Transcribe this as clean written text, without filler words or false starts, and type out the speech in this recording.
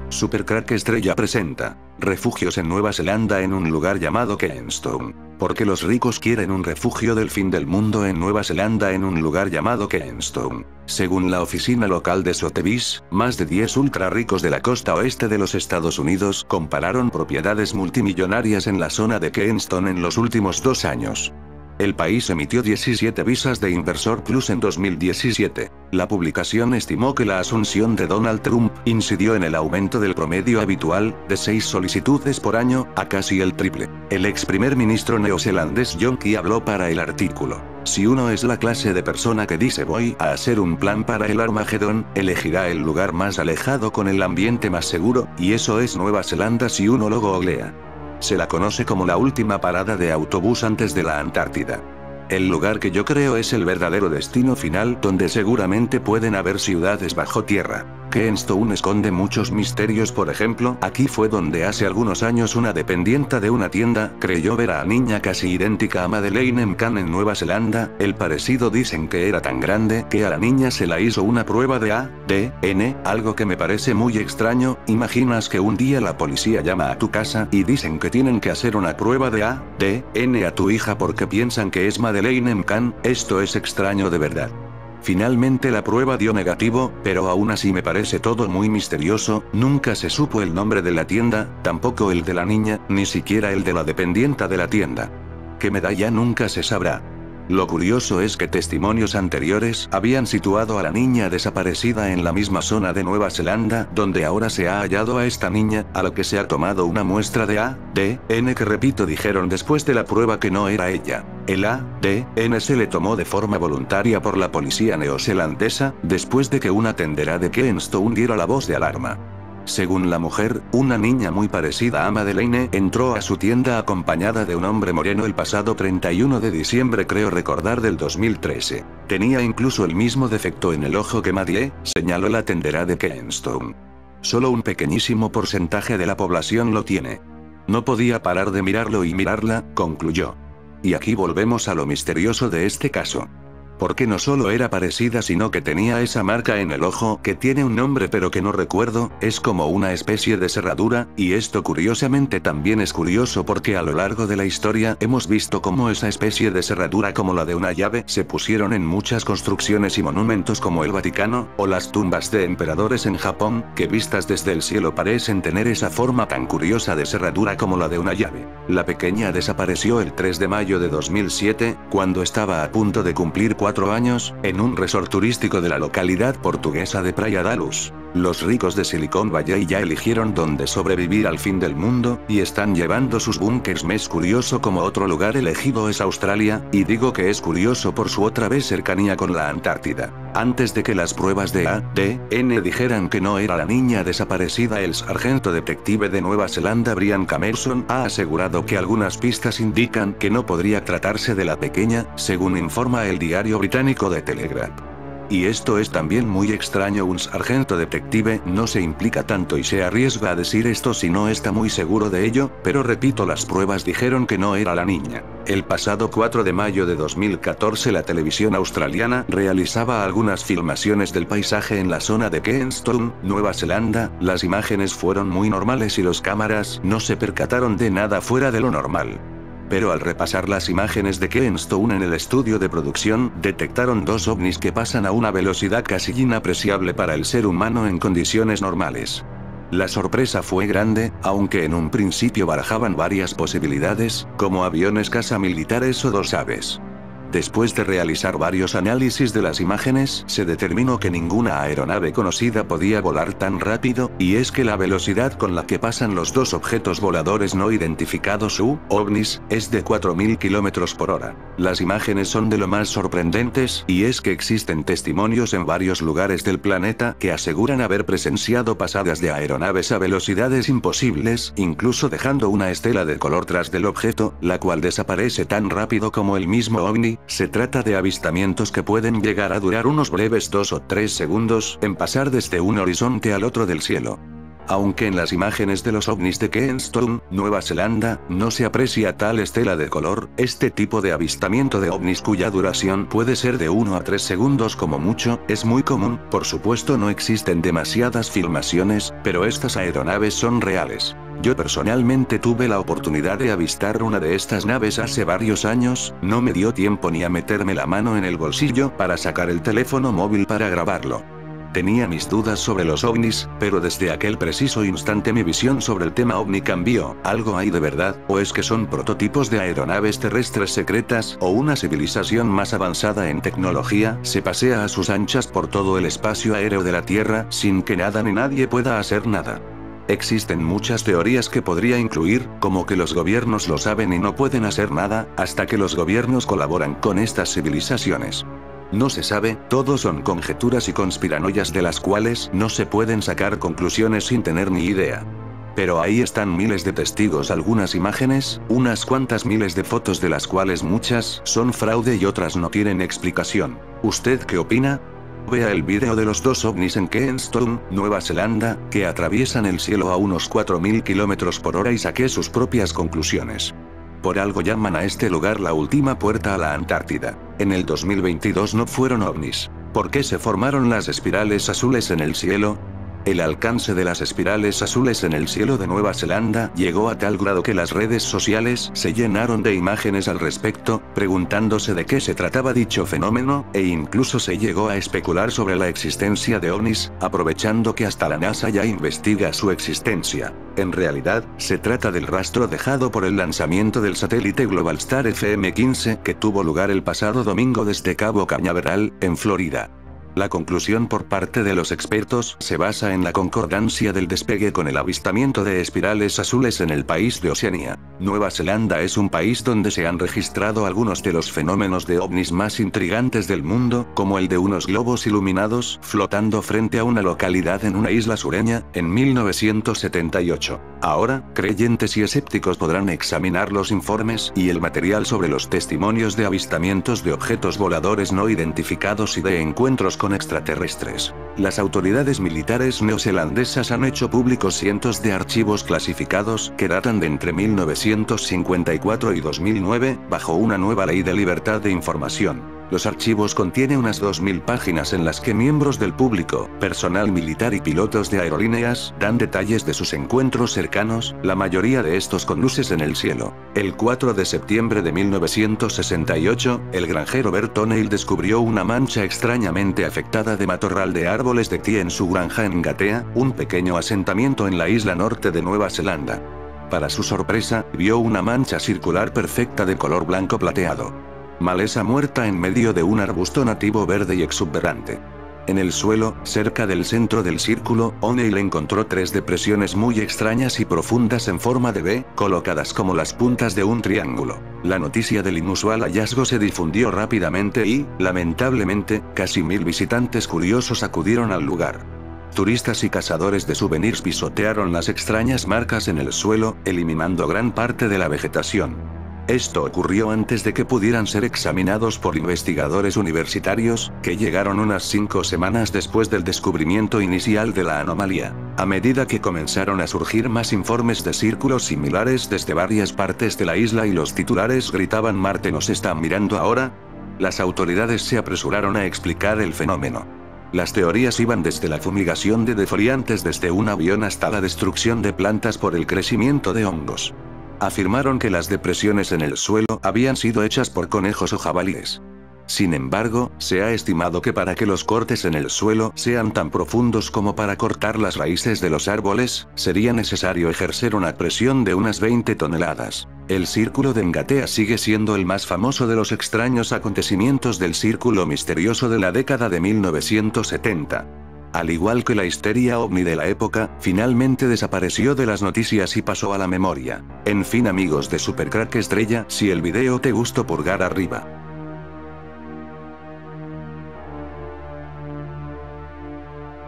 Supercrack Estrella presenta refugios en Nueva Zelanda en un lugar llamado Queenstown. ¿Por qué los ricos quieren un refugio del fin del mundo en Nueva Zelanda en un lugar llamado Queenstown? Según la oficina local de Sotheby's, más de 10 ultra ricos de la costa oeste de los Estados Unidos compraron propiedades multimillonarias en la zona de Queenstown en los últimos 2 años. El país emitió 17 visas de Inversor Plus en 2017. La publicación estimó que la asunción de Donald Trump incidió en el aumento del promedio habitual, de 6 solicitudes por año, a casi el triple. El ex primer ministro neozelandés John Key habló para el artículo. Si uno es la clase de persona que dice voy a hacer un plan para el Armagedón, elegirá el lugar más alejado con el ambiente más seguro, y eso es Nueva Zelanda si uno lo googlea. Se la conoce como la última parada de autobús antes de la Antártida. El lugar que yo creo es el verdadero destino final, donde seguramente pueden haber ciudades bajo tierra. Queenstown esconde muchos misterios. Por ejemplo, aquí fue donde hace algunos años una dependienta de una tienda creyó ver a niña casi idéntica a Madeleine McCann en Nueva Zelanda. El parecido dicen que era tan grande que a la niña se la hizo una prueba de ADN, algo que me parece muy extraño. ¿Imaginas que un día la policía llama a tu casa y dicen que tienen que hacer una prueba de ADN a tu hija porque piensan que es Madeleine McCann? Esto es extraño de verdad. Finalmente la prueba dio negativo, pero aún así me parece todo muy misterioso. Nunca se supo el nombre de la tienda, tampoco el de la niña, ni siquiera el de la dependienta de la tienda. ¿Qué medalla? Nunca se sabrá. Lo curioso es que testimonios anteriores habían situado a la niña desaparecida en la misma zona de Nueva Zelanda donde ahora se ha hallado a esta niña, a lo que se ha tomado una muestra de ADN que repito dijeron después de la prueba que no era ella. El ADN se le tomó de forma voluntaria por la policía neozelandesa, después de que una tendera de Queenstown diera la voz de alarma. Según la mujer, una niña muy parecida a Madeleine entró a su tienda acompañada de un hombre moreno el pasado 31 de diciembre, creo recordar, del 2013. Tenía incluso el mismo defecto en el ojo que Madie, señaló la tendera de Queenstown. Solo un pequeñísimo porcentaje de la población lo tiene. No podía parar de mirarlo y mirarla, concluyó. Y aquí volvemos a lo misterioso de este caso. Porque no solo era parecida sino que tenía esa marca en el ojo que tiene un nombre pero que no recuerdo, es como una especie de cerradura, y esto curiosamente también es curioso porque a lo largo de la historia hemos visto cómo esa especie de cerradura como la de una llave se pusieron en muchas construcciones y monumentos como el Vaticano, o las tumbas de emperadores en Japón, que vistas desde el cielo parecen tener esa forma tan curiosa de cerradura como la de una llave. La pequeña desapareció el 3 de mayo de 2007, cuando estaba a punto de cumplir 4 años, en un resort turístico de la localidad portuguesa de Praia da Luz. Los ricos de Silicon Valley ya eligieron dónde sobrevivir al fin del mundo, y están llevando sus búnkers. Es curioso como otro lugar elegido es Australia, y digo que es curioso por su otra vez cercanía con la Antártida. Antes de que las pruebas de ADN dijeran que no era la niña desaparecida, el sargento detective de Nueva Zelanda Brian Camerson ha asegurado que algunas pistas indican que no podría tratarse de la pequeña, según informa el diario británico The Telegraph. Y esto es también muy extraño, un sargento detective no se implica tanto y se arriesga a decir esto si no está muy seguro de ello, pero repito, las pruebas dijeron que no era la niña. El pasado 4 de mayo de 2014 la televisión australiana realizaba algunas filmaciones del paisaje en la zona de Queenstown, Nueva Zelanda. Las imágenes fueron muy normales y los cámaras no se percataron de nada fuera de lo normal. Pero al repasar las imágenes de Queenstown en el estudio de producción, detectaron 2 ovnis que pasan a una velocidad casi inapreciable para el ser humano en condiciones normales. La sorpresa fue grande, aunque en un principio barajaban varias posibilidades, como aviones caza militares o 2 aves. Después de realizar varios análisis de las imágenes, se determinó que ninguna aeronave conocida podía volar tan rápido, y es que la velocidad con la que pasan los 2 objetos voladores no identificados ovnis, es de 4.000 km por hora. Las imágenes son de lo más sorprendentes, y es que existen testimonios en varios lugares del planeta que aseguran haber presenciado pasadas de aeronaves a velocidades imposibles, incluso dejando una estela de color tras del objeto, la cual desaparece tan rápido como el mismo ovni. Se trata de avistamientos que pueden llegar a durar unos breves 2 o 3 segundos, en pasar desde un horizonte al otro del cielo. Aunque en las imágenes de los ovnis de Queenstown, Nueva Zelanda, no se aprecia tal estela de color, este tipo de avistamiento de ovnis cuya duración puede ser de 1 a 3 segundos como mucho, es muy común. Por supuesto no existen demasiadas filmaciones, pero estas aeronaves son reales. Yo personalmente tuve la oportunidad de avistar una de estas naves hace varios años, no me dio tiempo ni a meterme la mano en el bolsillo para sacar el teléfono móvil para grabarlo. Tenía mis dudas sobre los ovnis, pero desde aquel preciso instante mi visión sobre el tema ovni cambió. ¿Algo hay de verdad, o es que son prototipos de aeronaves terrestres secretas, o una civilización más avanzada en tecnología se pasea a sus anchas por todo el espacio aéreo de la Tierra sin que nada ni nadie pueda hacer nada? Existen muchas teorías que podría incluir, como que los gobiernos lo saben y no pueden hacer nada, hasta que los gobiernos colaboran con estas civilizaciones. No se sabe, todo son conjeturas y conspiranoias de las cuales no se pueden sacar conclusiones sin tener ni idea. Pero ahí están miles de testigos, algunas imágenes, unas cuantas miles de fotos de las cuales muchas son fraude y otras no tienen explicación. ¿Usted qué opina? Vea el vídeo de los dos ovnis en Queenstown, Nueva Zelanda, que atraviesan el cielo a unos 4000 km/h y saque sus propias conclusiones. Por algo llaman a este lugar la última puerta a la Antártida. En el 2022 no fueron ovnis. ¿Por qué se formaron las espirales azules en el cielo? El alcance de las espirales azules en el cielo de Nueva Zelanda llegó a tal grado que las redes sociales se llenaron de imágenes al respecto, preguntándose de qué se trataba dicho fenómeno, e incluso se llegó a especular sobre la existencia de ovnis, aprovechando que hasta la NASA ya investiga su existencia. En realidad, se trata del rastro dejado por el lanzamiento del satélite Globalstar FM-15 que tuvo lugar el pasado domingo desde Cabo Cañaveral, en Florida. La conclusión por parte de los expertos se basa en la concordancia del despegue con el avistamiento de espirales azules en el país de Oceanía. Nueva Zelanda es un país donde se han registrado algunos de los fenómenos de ovnis más intrigantes del mundo, como el de unos globos iluminados flotando frente a una localidad en una isla sureña, en 1978. Ahora, creyentes y escépticos podrán examinar los informes y el material sobre los testimonios de avistamientos de objetos voladores no identificados y de encuentros con extraterrestres. Las autoridades militares neozelandesas han hecho públicos cientos de archivos clasificados que datan de entre 1954 y 2009, bajo una nueva ley de libertad de información. Los archivos contienen unas 2000 páginas en las que miembros del público, personal militar y pilotos de aerolíneas dan detalles de sus encuentros cercanos, la mayoría de estos con luces en el cielo. El 4 de septiembre de 1968, el granjero Bert O'Neill descubrió una mancha extrañamente afectada de matorral de árboles de tía en su granja en Ngatea, un pequeño asentamiento en la isla norte de Nueva Zelanda. Para su sorpresa, vio una mancha circular perfecta de color blanco plateado. Maleza muerta en medio de un arbusto nativo verde y exuberante. En el suelo, cerca del centro del círculo, O'Neill encontró 3 depresiones muy extrañas y profundas en forma de V, colocadas como las puntas de un triángulo. La noticia del inusual hallazgo se difundió rápidamente y, lamentablemente, casi 1000 visitantes curiosos acudieron al lugar. Turistas y cazadores de souvenirs pisotearon las extrañas marcas en el suelo, eliminando gran parte de la vegetación. Esto ocurrió antes de que pudieran ser examinados por investigadores universitarios, que llegaron unas 5 semanas después del descubrimiento inicial de la anomalía. A medida que comenzaron a surgir más informes de círculos similares desde varias partes de la isla y los titulares gritaban «Marte nos está mirando ahora», las autoridades se apresuraron a explicar el fenómeno. Las teorías iban desde la fumigación de defoliantes desde un avión hasta la destrucción de plantas por el crecimiento de hongos. Afirmaron que las depresiones en el suelo habían sido hechas por conejos o jabalíes. Sin embargo, se ha estimado que para que los cortes en el suelo sean tan profundos como para cortar las raíces de los árboles, sería necesario ejercer una presión de unas 20 toneladas. El círculo de Ngatea sigue siendo el más famoso de los extraños acontecimientos del círculo misterioso de la década de 1970. Al igual que la histeria ovni de la época, finalmente desapareció de las noticias y pasó a la memoria. En fin amigos de Supercrack Estrella, si el video te gustó pulgar arriba.